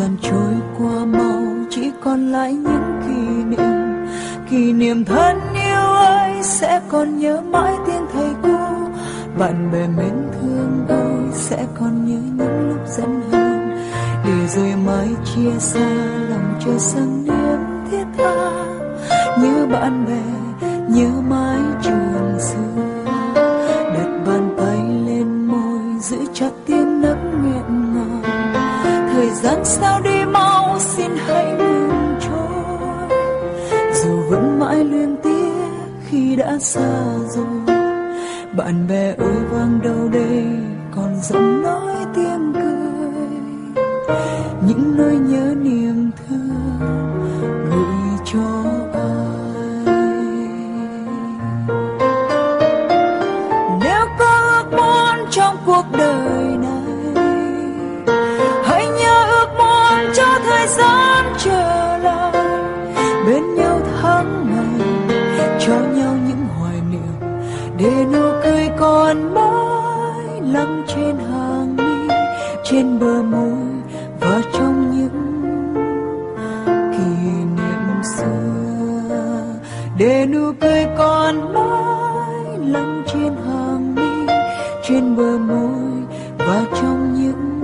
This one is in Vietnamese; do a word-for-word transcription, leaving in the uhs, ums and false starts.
gian trôi qua mau, chỉ còn lại những kỷ niệm. Kỷ niệm thân yêu ơi, sẽ còn nhớ mãi tiếng thầy cô. Bạn bè mến thương ơi, sẽ còn nhớ những lúc giận hờn. Để rồi mai chia xa, lòng chờ sang niềm thiết tha. Nhớ bạn bè, nhớ mái trường xưa. Đặt bàn tay lên môi, giữ chặt tiếng nấc nghẹn ngào. Thời gian sao đi mau, xin hãy ngừng trôi. Dù vẫn mãi luyến tiếc khi đã xa rồi. Bạn bè ơi vang đâu đây, còn giọng nói tiếng cười. Những nỗi nhớ niềm thương gửi cho ai. Nếu có ước muốn trong cuộc đời này, hãy nhớ ước muốn cho thời gian trở lại. Bên nhau tháng ngày, cho nhau những hoài niệm. Để nụ cười còn mãi lắng trên hàng mi, trên bờ môi và trong những kỷ niệm xưa. Để nụ cười còn mãi lắng trên hàng mi, trên bờ môi và trong những